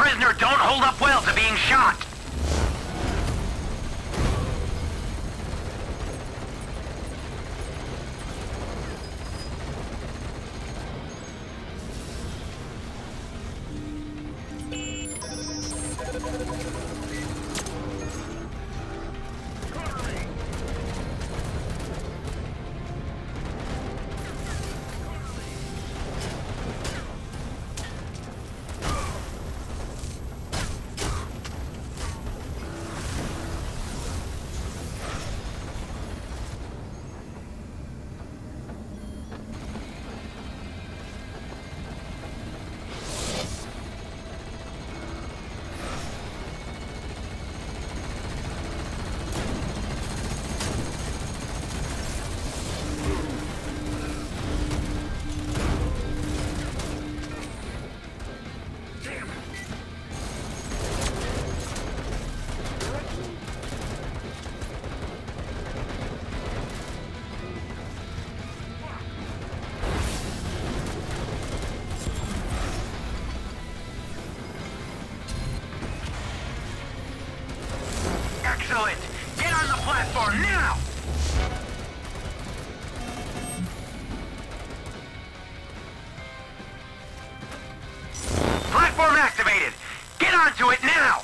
prisoner don't hold up well to being shot. Excellent! Get on the platform now! Platform activated! Get onto it now!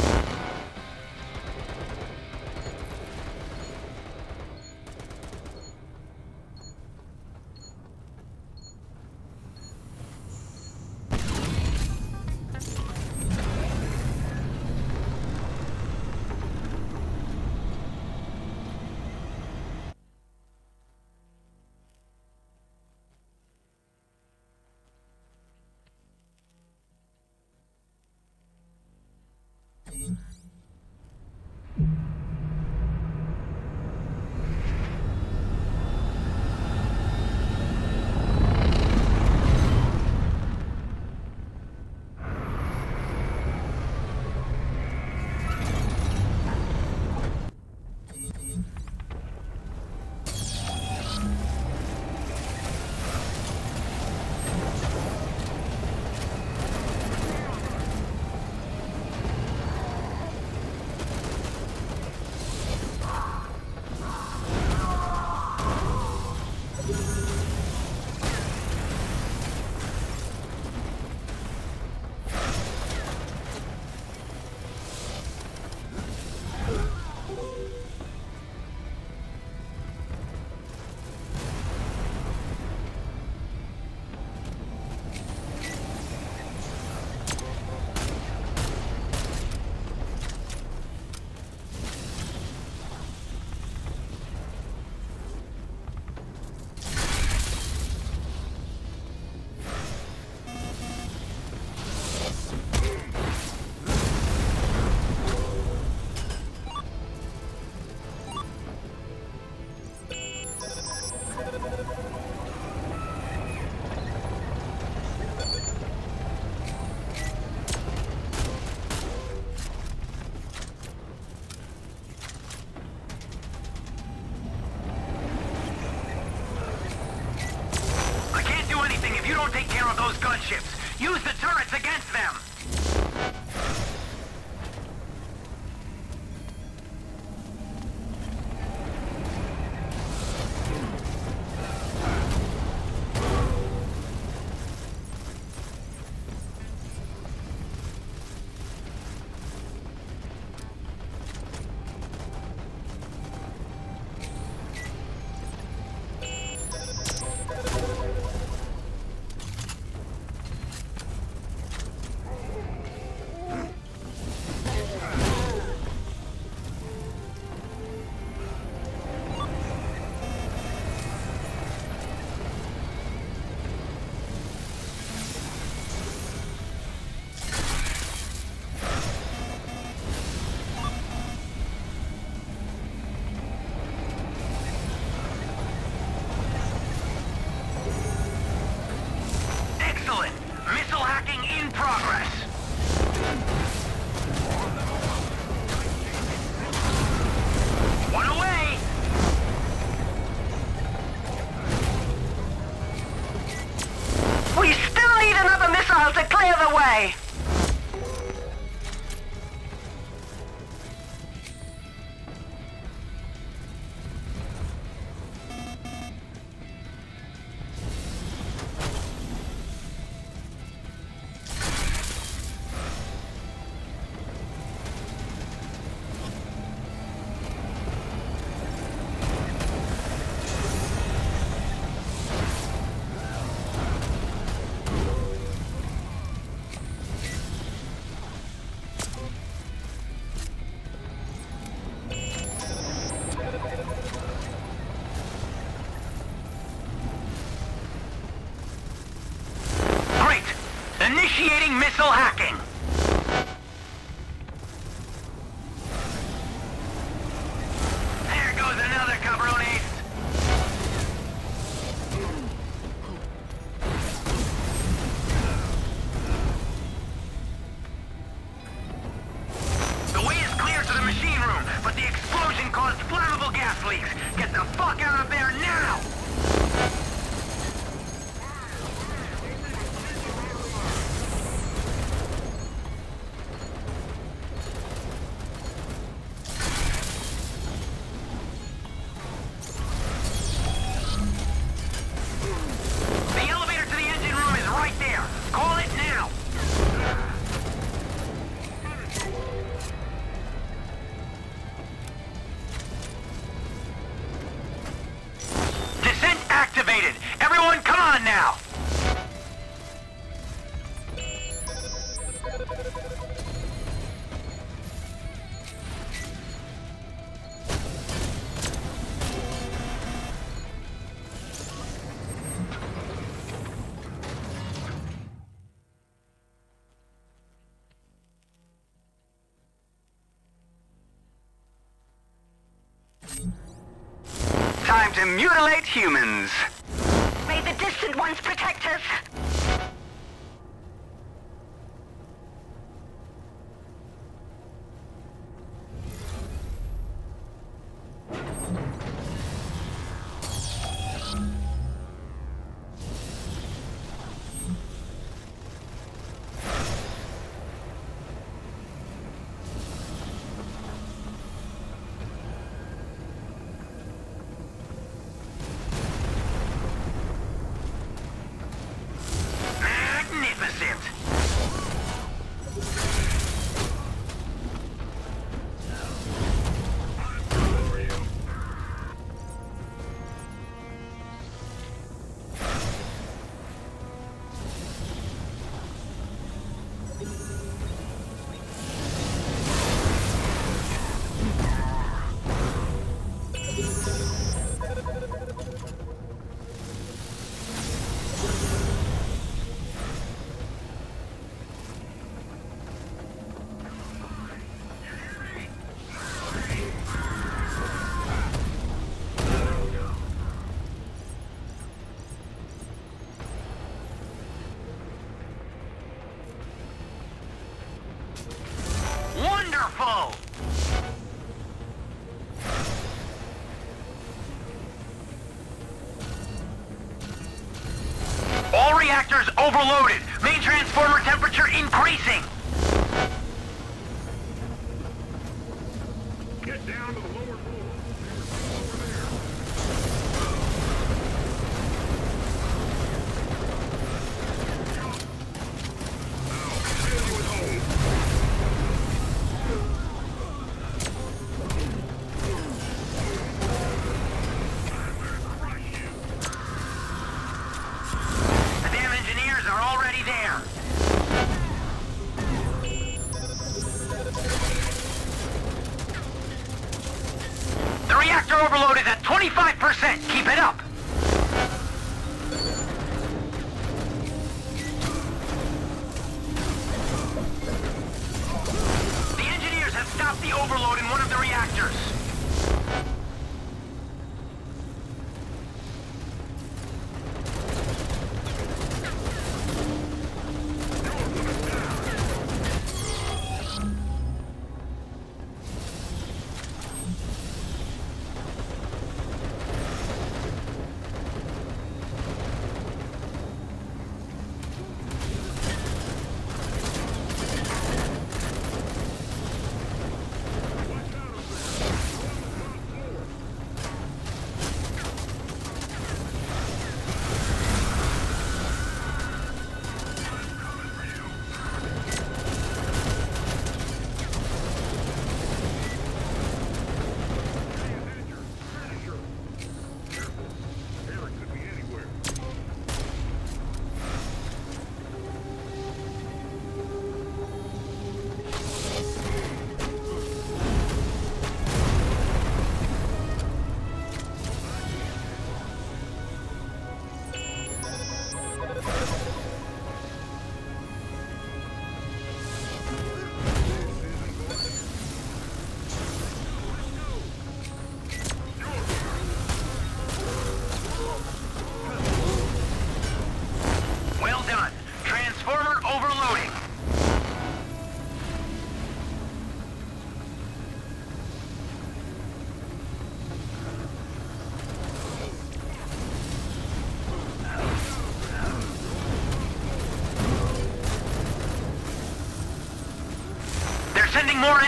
Take care of those gunships. Use the turrets against them. We still need another missile to clear the way! missile hacking. There goes another cabrones. The way is clear to the machine room, but the explosion caused flammable gas leaks. Get the fuck out of there now! The elevator to the engine room is right there. Call it now. Descent activated. Everyone, come on now. Time to mutilate humans. May the distant ones protect us. Magnificent. Wonderful! All reactors overloaded. Main transformer temperature increasing. Get down to the lower floor. The damn engineers are already there. The reactor overload is at 25%. Keep it up. The engineers have stopped the overload in one of the reactors.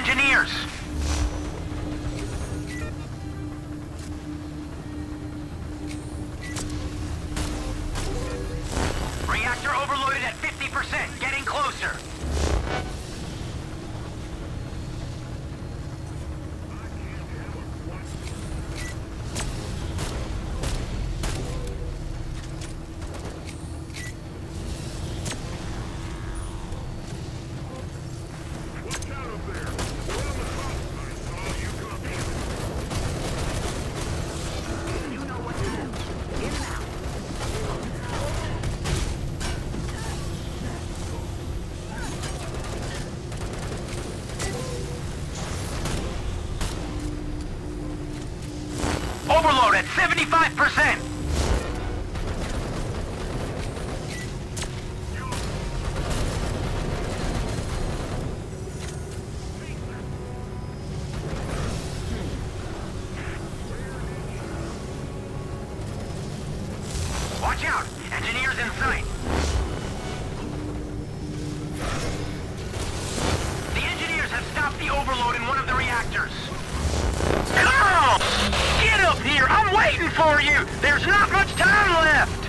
engineers. Reactor overloaded at 50%, getting closer. Overload at 75%! Watch out! Engineers in sight! The engineers have stopped the overload in one of the reactors. Come on! Get up here! I'm waiting for you! There's not much time left!